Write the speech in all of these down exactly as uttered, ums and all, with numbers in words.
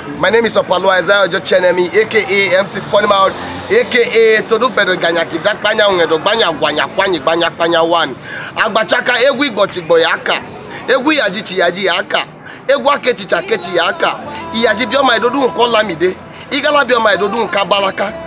My name is Opalo Isaiah Ojo Chenemi, aka M C Funny Mouth, aka Todo Fedo Ganyaki, Black Panya Ungedo, Banya Guanya, Kwani, Banya Panya one. Agbachaka, Egwi Bochigbo Yaka, Egwi Ajichi Yaji Yaka, Egwa Kechicha Kechi Yaka, Iyaji Bioma Idodu Nkolamide, Igala Bioma Idodu Nkabalaka.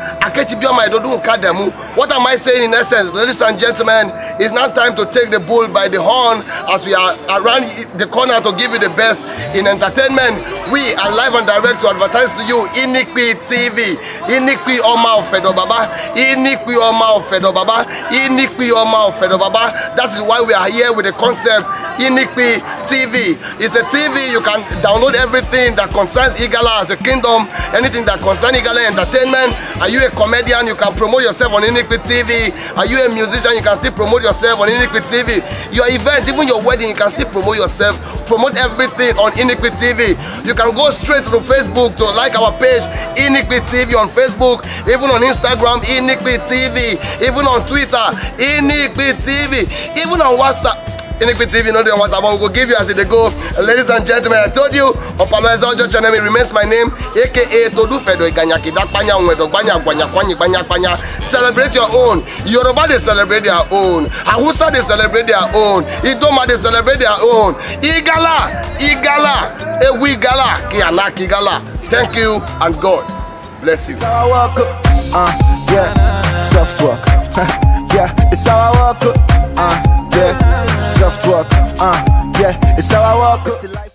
What am I saying in essence, ladies and gentlemen? It's now time to take the bull by the horn as we are around the corner to give you the best in entertainment. We are live and direct to advertise to you Inikpi T V. Inikpi Oma Fedo Baba. Inikpi Oma Fedo Baba. Inikpi Oma Fedo Baba. That is why we are here with the concept Inikpi T V. It's a T V you can download everything that concerns Igala as a kingdom, anything that concerns Igala entertainment. Are you a comedian? You can promote yourself on Inikpi T V. Are you a musician? You can still promote yourself on Inikpi T V. Your event, even your wedding, you can still promote yourself. Promote everything on Inikpi T V. You can go straight to Facebook to like our page Inikpi T V on Facebook, even on Instagram Inikpi T V, even on Twitter Inikpi T V, even on WhatsApp Inikpi T V. Not on WhatsApp, but we will give you as they go. Ladies and gentlemen, I told you, Opalo Isaiah Ojo Chenemi remains my name, aka Todo Fedo Ganyaki, Dakpanya Ungedo, Banya Guanya, Kwani, Banya Panya. Celebrate your own. Yoruba they celebrate their own. Hausa they celebrate their own. Idoma they celebrate their own. Igala, Igala, Ewi Igala, Kianak Igala. Thank you and God bless you. It's how I walk up, uh, yeah, soft walk, yeah, it's how I walk up, uh, yeah, soft walk, uh, yeah, it's how I walk up.